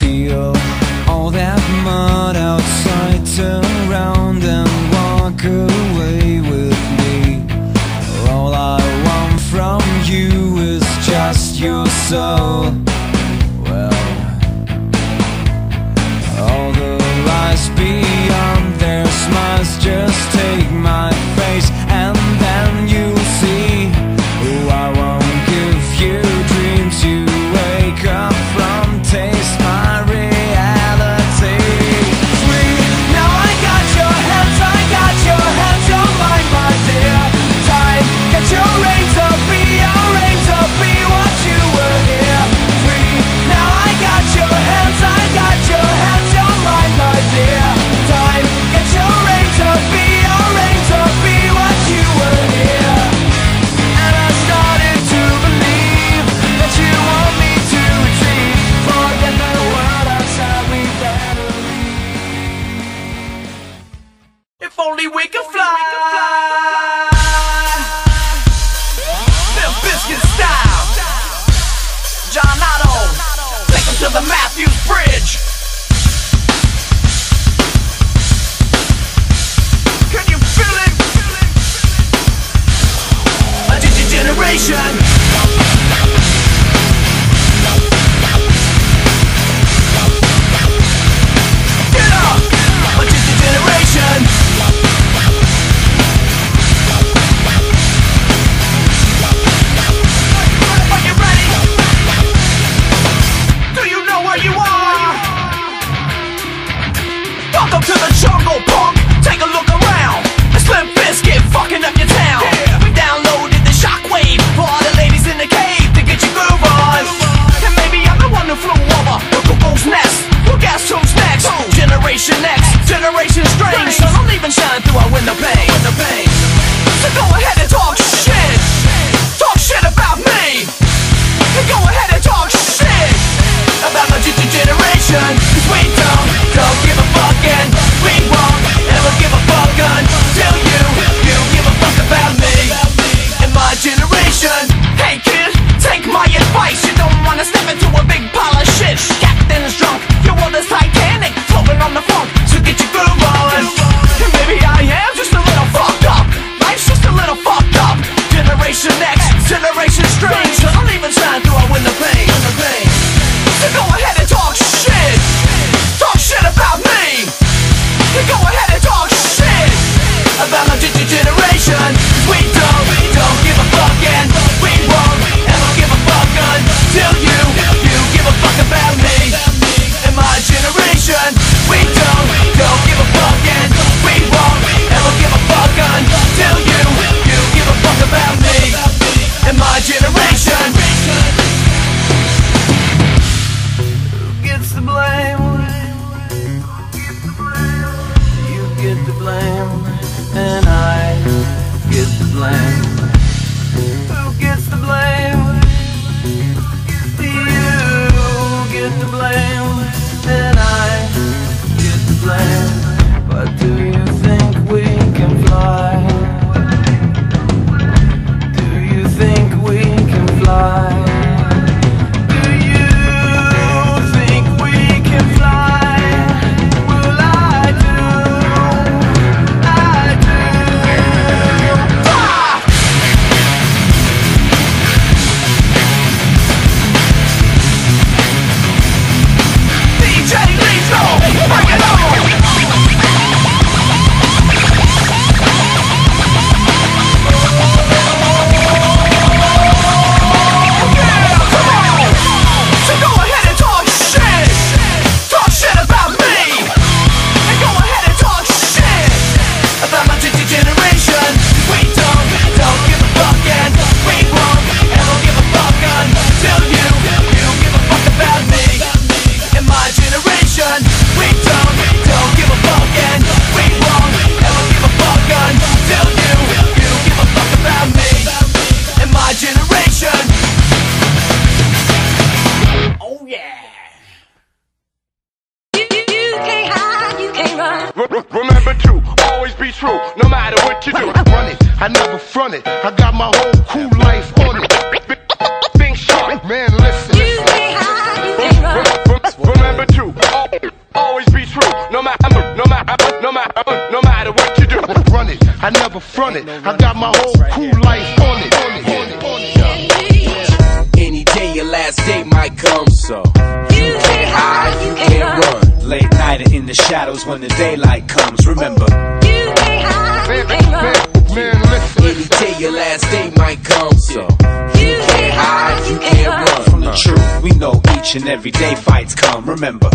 steal all that mud outside, turn around and walk away with me. All I want from you is just your soul. Well, all the lies beyond their smiles, just take my face and then you'll see. Oh, I won't give you dreams you wake up from, taste my reality. Free, now I got your hands on mine, my dear. Time, get your reins up, be what you were here. Free, now I got your hands on mine, my dear. Time, get your reins up, be what you were here. And I started to believe that you want me to retreat. Forget the world outside, we better leave. If only we could fly. Limp Bizkit style. John Otto, take him to the Matthews Bridge. Can you feel it? A generation. Get up! A generation. Are you ready? Do you know where you are? Welcome to the jungle, punk. Take a look around. It's Limp Bizkit fucking up your town. We downloaded the shockwave for all the ladies in the cave to get your groove on. And maybe I'm the one who flew over the cuckoo's nest. Well, guess who's next? Generation X, Generation Strange. So don't even shine through our window pane. So go ahead and talk shit. Talk shit about me. And go ahead and talk shit about my generation. 'Cause we don't give a fuck, and we won't ever give a fuck until you give a fuck about me and my generation. Hey kid, take my advice. You don't wanna step into a big pile of shit. Captain's drunk, your world is Titanic, floating on the funk, so get your groove on. And maybe I am just a little fucked up. Life's just a little fucked up. Generation X, Generation Strange. So don't even shine through our window pane. So go ahead and talk shit. Talk shit about me. So go ahead and talk shit about my generation. 'Cause we don't give a fuck, and we won't ever give a fuck until you give a fuck about me and my generation. We don't give a fuck, and we won't ever give a fuck until you give a fuck about me and my generation. Who gets the blame? You get the blame, and I get the blame. Who gets the blame? You get the blame, and I get the blame. But do you think we can fly? Do you think we can fly? Do you think we can fly? Well, I do. DJ Lethal, bring it on! Remember to always be true, no matter what you do. Run it, I never front it. I got my whole cool life on it. Think sharp, man, listen. You can't hide, you can't run. Remember to it. I got my whole cool life on it. Any day your last day might come, so you can't hide, you can't run. Late night and in the shadows when the daylight comes. Remember, You can't hide, you can't run. Man, listen. Any day your last day might come, so you can't hide, you can't run. from the truth, we know each and every day fights come. Remember,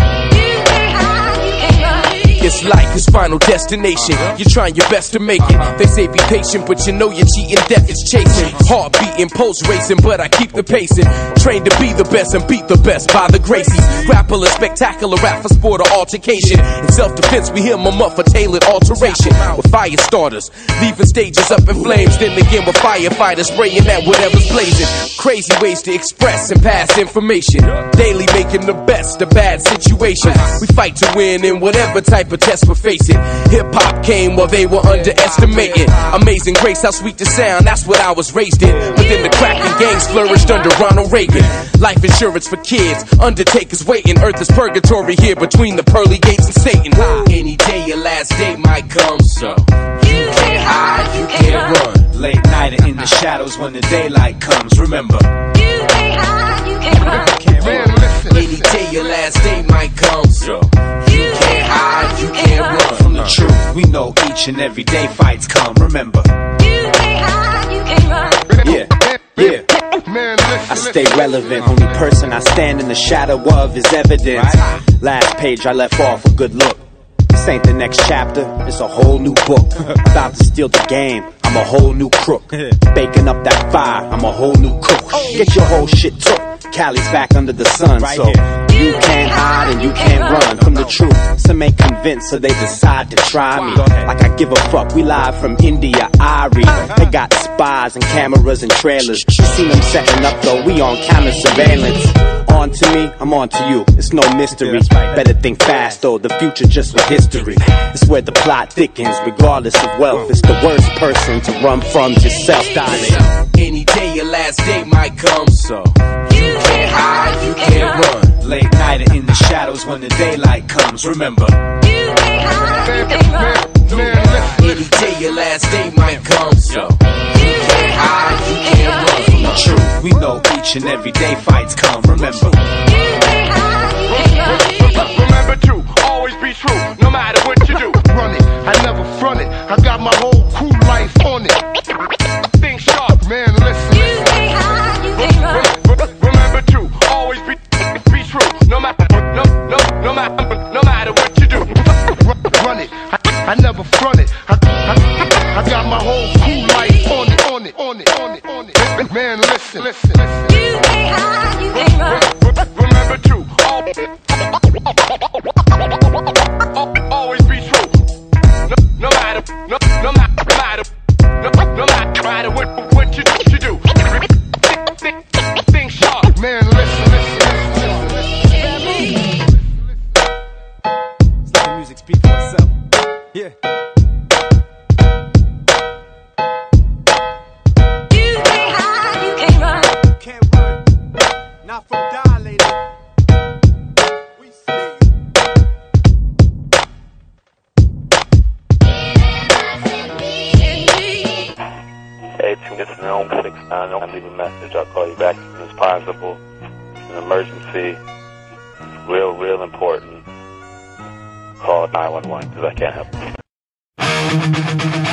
It's like his final destination. You're trying your best to make it. They say be patient, but you know you're cheating. Death is chasing. Heart beating, pulse racing, but I keep the pacing. Trained to be the best and beat the best by the Gracies. Grapple a spectacular rap for sport or altercation. In self-defense, we hear them up for tailored alteration. With fire starters, leaving stages up in flames. Then again with firefighters spraying at whatever's blazing. Crazy ways to express and pass information. Daily making the best of bad situations. We fight to win in whatever type of test we're facing. Hip-hop came while they were underestimating. Amazing grace, how sweet the sound, that's what I was raised in. But then the cracking gangs flourished under Ronald Reagan. Life insurance for kids, undertakers waiting. Earth is purgatory here between the pearly gates and Satan. Any day your last day might come, so you can't hide, you can't run. late night and in the shadows when the daylight comes. Remember, You can't hide, you can't run. Man, listen. Any day your last day might come, so you can't hide, you can't run. from the truth, we know each and every day fights come. Remember, You can't hide, you can't run. yeah. Man, listen. I stay relevant, only person I stand in the shadow of is evidence. Last page I left off a good look. This ain't the next chapter, it's a whole new book. About to steal the game, I'm a whole new crook. Baking up that fire, I'm a whole new cook. Get your whole shit took, Cali's back under the sun. So you can't hide and you can't run from the truth. Some ain't convinced, so they decide to try me. Like I give a fuck, we live from India, Irie. They got spies and cameras and trailers. You seen them setting up though, we on camera surveillance. On to me, I'm on to you, it's no mystery. Better think fast though, the future just was history. It's where the plot thickens, regardless of wealth. It's the worst person to run from yourself, darling. Any day your last day might come, so you can't hide, you can't run. late night and in the shadows when the daylight comes. Remember, You can't hide, you can't run. Man, listen. Any day your last day might come, so you can't hide, you can't run. from the truth, we know each and every day fights come. Remember, Remember to always be true, no matter what you do. Run it, I never front it. I got my whole cool life on it. Think sharp, man. Listen. Remember to always be true, no matter what you do. Run it, I never front it. I got my whole cool life on it. Man, listen. Remember to always be true. No matter what you do. Think sharp, man. Listen. let the music speak for itself. Yeah. Can't run, not from dilated. We see. Hey, Tim, this is Naomi 69. I'm leaving a message. I'll call you back as soon as possible. It's an emergency. It's real important. Call 911 because I can't help you.